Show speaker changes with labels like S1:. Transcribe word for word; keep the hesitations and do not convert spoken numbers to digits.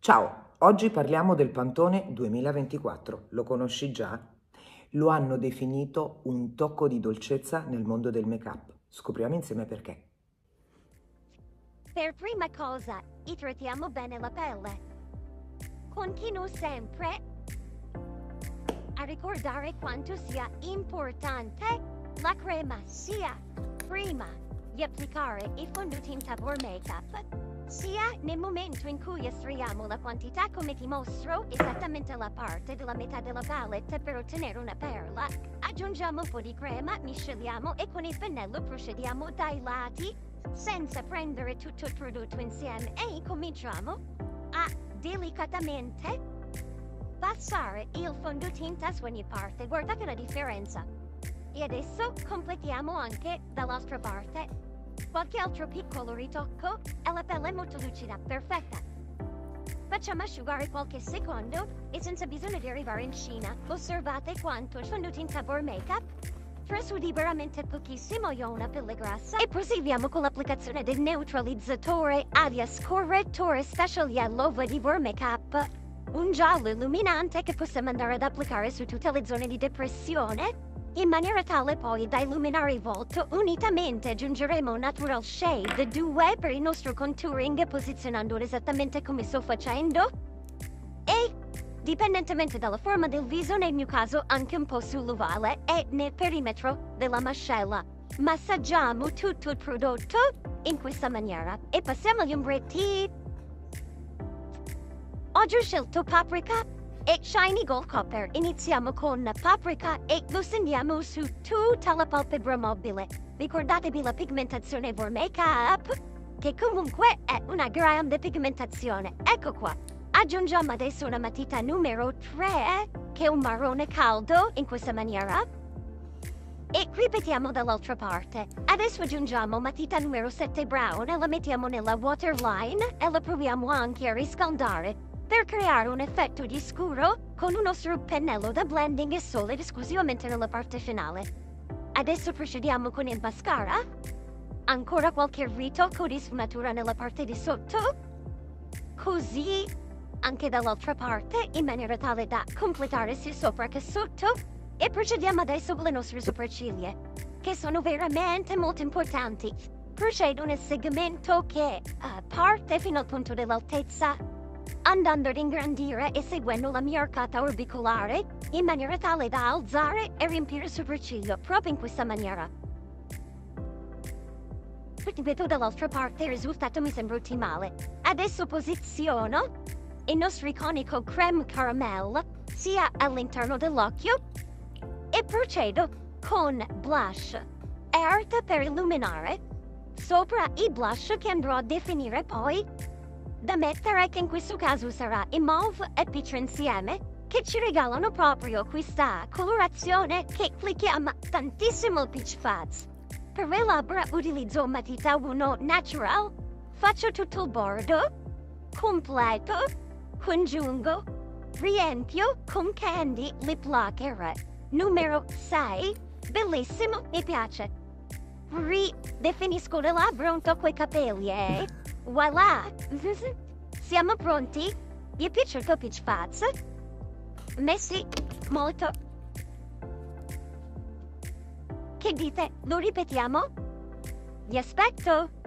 S1: Ciao, oggi parliamo del Pantone duemilaventiquattro. Lo conosci già? Lo hanno definito un tocco di dolcezza nel mondo del make-up. Scopriamo insieme perché.
S2: Per prima cosa, idratiamo bene la pelle. Continuo sempre a ricordare quanto sia importante la crema sia prima di applicare il fondotinta V O R Makeup, sia nel momento in cui estraiamo la quantità, come ti mostro esattamente la parte della metà della palette per ottenere una perla. Aggiungiamo un po' di crema, misceliamo e con il pennello procediamo dai lati senza prendere tutto il prodotto insieme e incominciamo a delicatamente passare il fondotinta su ogni parte. Guardate la differenza. E adesso completiamo anche dall'altra parte. Qualche altro piccolo ritocco e la pelle è molto lucida, perfetta. Facciamo asciugare qualche secondo e senza bisogno di arrivare in Cina. Osservate quanto il fondotinta V O R Makeup trasudi veramente pochissimo, io ho una pelle grassa. E proseguiamo con l'applicazione del neutralizzatore alias correttore special yellow di V O R Makeup. Un giallo illuminante che possiamo andare ad applicare su tutte le zone di depressione, in maniera tale poi da illuminare il volto. Unitamente aggiungeremo un natural shade due per il nostro contouring, posizionandolo esattamente come sto facendo. E, dipendentemente dalla forma del viso, nel mio caso anche un po' sull'ovale e nel perimetro della mascella. Massaggiamo tutto il prodotto in questa maniera e passiamo agli ombretti. Oggi ho scelto paprika e shiny gold copper. Iniziamo con paprika e lo stendiamo su tutta la palpebra mobile. Ricordatevi la pigmentazione V O R Makeup, che comunque è una grande pigmentazione. Ecco qua. Aggiungiamo adesso una matita numero tre, che è un marrone caldo, in questa maniera. E ripetiamo dall'altra parte. Adesso aggiungiamo matita numero sette brown e la mettiamo nella waterline e la proviamo anche a riscaldare per creare un effetto di scuro con un nostro pennello da blending e solo ed esclusivamente nella parte finale. Adesso procediamo con il mascara. Ancora qualche ritocco di sfumatura nella parte di sotto. Così anche dall'altra parte, in maniera tale da completare sia sopra che sotto. E procediamo adesso con le nostre sopracciglia, che sono veramente molto importanti. Procedo nel segmento che uh, parte fino al punto dell'altezza, andando ad ingrandire e seguendo la mia arcata orbicolare, in maniera tale da alzare e riempire il sopracciglio, proprio in questa maniera. Vedo dall'altra parte il risultato mi sembra ottimale. Adesso posiziono il nostro iconico creme caramel sia all'interno dell'occhio e procedo con blush Earth per illuminare sopra i blush che andrò a definire poi da mettere, che in questo caso sarà i mauve e peach insieme, che ci regalano proprio questa colorazione che richiama tantissimo il Peach Fuzz. Per le labbra utilizzo matita uno natural, faccio tutto il bordo completo, congiungo, riempio con candy lip lacquer numero sei, bellissimo, mi piace. Ridefinisco le labbra, un tocco ai capelli e voilà! Siamo pronti? Vi è piaciuto Peach Fuzz? Messi molto. Che dite? Lo ripetiamo? Vi aspetto!